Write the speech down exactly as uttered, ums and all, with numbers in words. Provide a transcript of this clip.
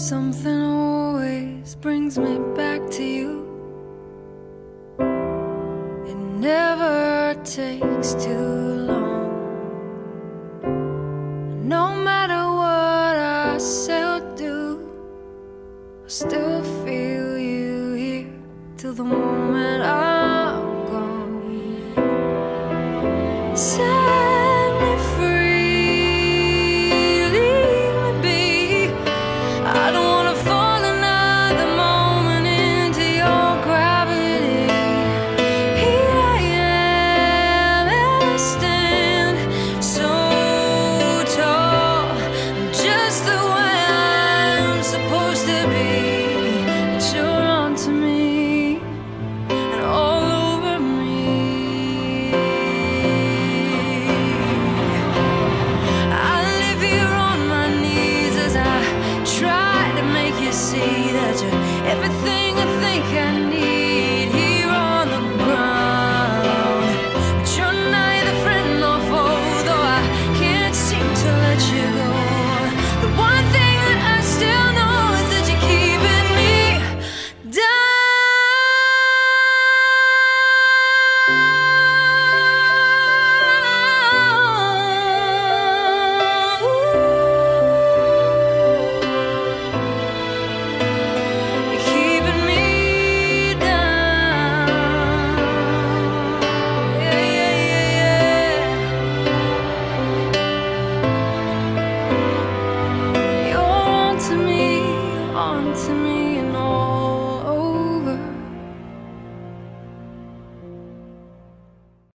Something always brings me back to you. It never takes too long. No matter what I say or do, I still feel you here till the moment I'm gone. Set me free, leave me be. I don't wanna fall another moment into your gravity. Here I am, and I stand so tall, just the way I'm supposed to be. But you're onto me and all over me. I live here on my knees as I try to make you see that you're everything I think I need here on the ground. But you're neither friend nor foe, though I can't seem to let you go. The one thing that I still know is that you're keeping me down. You're keeping me down. Yeah, yeah, yeah, yeah. You're onto me, onto me, and all